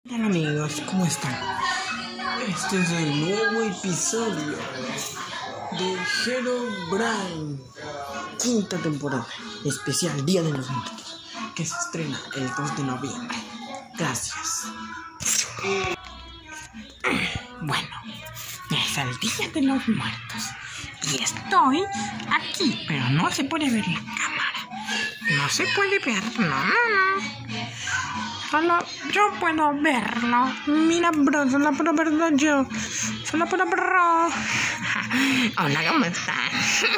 Hola amigos, ¿cómo están? Este es el nuevo episodio de Herobrine, quinta temporada, especial Día de los Muertos, que se estrena el 2 de noviembre. Gracias. Bueno, es el Día de los Muertos y estoy aquí, pero no se puede ver la cámara. No se puede ver, no. Solo yo puedo verlo. Mira, bro, solo puedo verlo yo. Solo puedo verlo. Hola, ¿cómo están?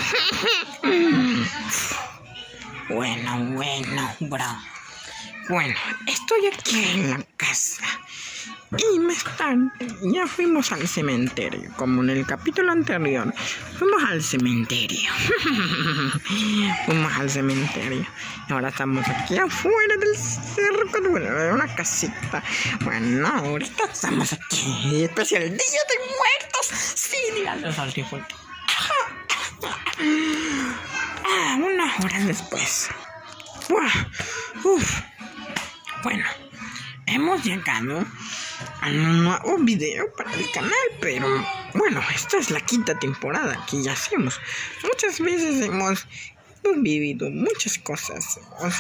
Bueno, bro. Bueno, estoy aquí en la casa. Y ya fuimos al cementerio, como en el capítulo anterior. Fuimos al cementerio. Y ahora estamos aquí afuera del cerco, de una casita. Bueno, ahorita estamos aquí. Especial Día de Muertos. Sí, díganlo, saltifuerte. Unas horas después. Bueno, hemos llegado a un nuevo video para el canal, pero bueno, esta es la quinta temporada que ya hacemos. Muchas veces hemos vivido muchas cosas. O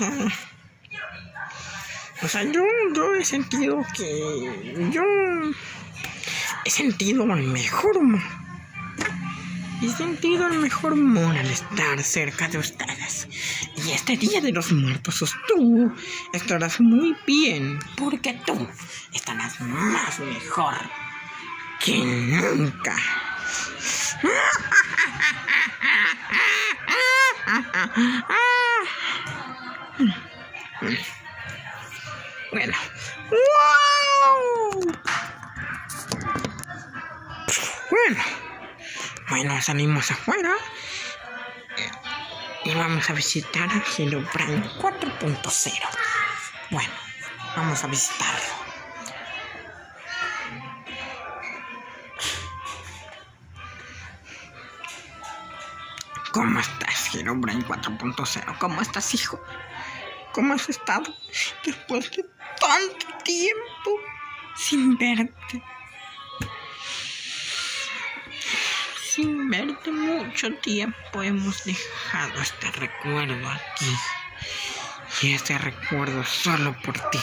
sea, yo he sentido que he sentido el mejor humor. He sentido el mejor humor al estar cerca de ustedes. Y este Día de los Muertos, tú estarás muy bien, porque tú estarás más mejor que nunca. Bueno. ¡Wow! Bueno, salimos afuera y vamos a visitar a Herobrine 4.0. Bueno, vamos a visitarlo. ¿Cómo estás, Herobrine 4.0? ¿Cómo estás, hijo? ¿Cómo has estado después de tanto tiempo sin verte? Sin verte mucho tiempo hemos dejado este recuerdo aquí. Y este recuerdo solo por ti.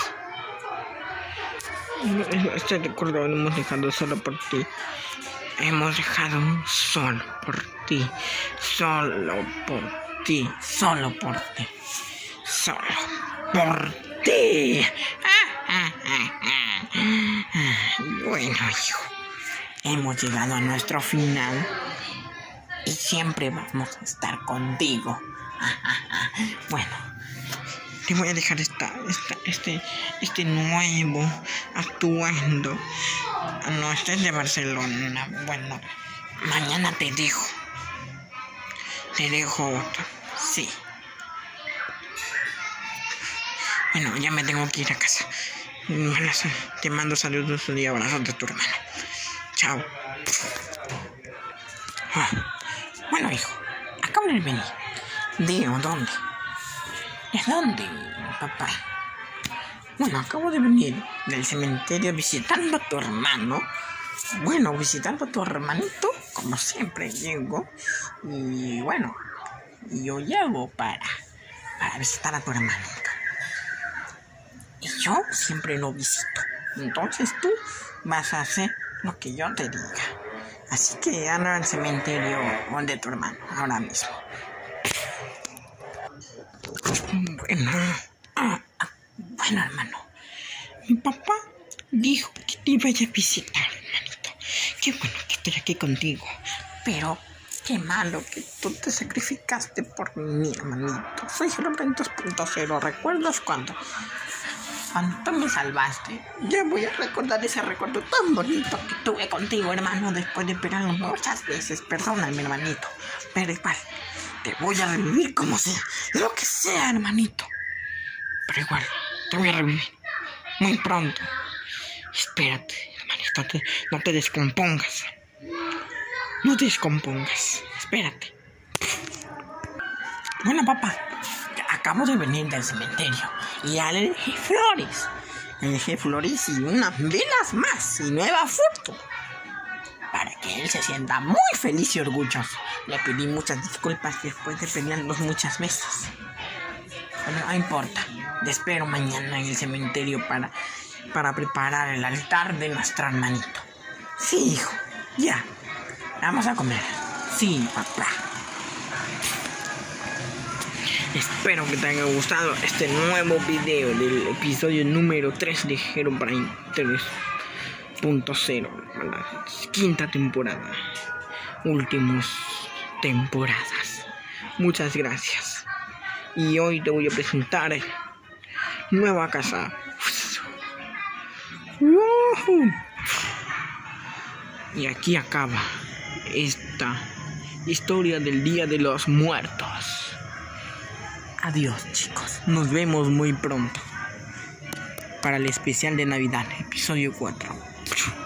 Este recuerdo lo hemos dejado solo por ti. Hemos dejado solo por ti. Solo por ti. Solo por ti. Solo por ti. Bueno, hijo. Hemos llegado a nuestro final y siempre vamos a estar contigo. Bueno, te voy a dejar este nuevo atuendo. No, este es de Barcelona. Bueno, mañana te dejo otro. Sí. Bueno, ya me tengo que ir a casa. Bueno, te mando saludos y abrazos de tu hermano. Chao. Bueno, hijo, acabo de venir. Digo, ¿dónde? ¿Es dónde, papá? Bueno, acabo de venir del cementerio visitando a tu hermano. Bueno, visitando a tu hermanito, como siempre llego. Y bueno, yo llego para visitar a tu hermanito. Y yo siempre lo visito. Entonces tú vas a hacer lo que yo te diga. Así que anda al cementerio de tu hermano ahora mismo. Bueno, hermano. Mi papá dijo que te iba a visitar, hermanito. Qué bueno que estoy aquí contigo. Pero qué malo que tú te sacrificaste por mí, hermanito. Soy Herobrine 2.0. ¿Recuerdas cuando tú me salvaste? Ya voy a recordar ese recuerdo tan bonito que tuve contigo, hermano, después de esperarlo muchas veces. Perdóname, hermanito, pero igual te voy a revivir como sea, lo que sea, hermanito. Pero igual te voy a revivir muy pronto. Espérate, hermanito, no te descompongas. No te descompongas, espérate. Bueno, papá, acabo de venir del cementerio y ya le dejé flores. G. Flores y unas velas más y nueva foto. Para que él se sienta muy feliz y orgulloso. Le pedí muchas disculpas después de pelearnos muchas veces. Pero no importa. Te espero mañana en el cementerio para preparar el altar de nuestro hermanito. Sí, hijo. Ya. Vamos a comer. Sí, papá. Espero que te haya gustado este nuevo video del episodio número 3 de Herobrine 3.0, la quinta temporada, últimas temporadas. Muchas gracias. Y hoy te voy a presentar nueva casa. Y aquí acaba esta historia del Día de los Muertos. Adiós, chicos. Nos vemos muy pronto para el especial de Navidad, episodio 4.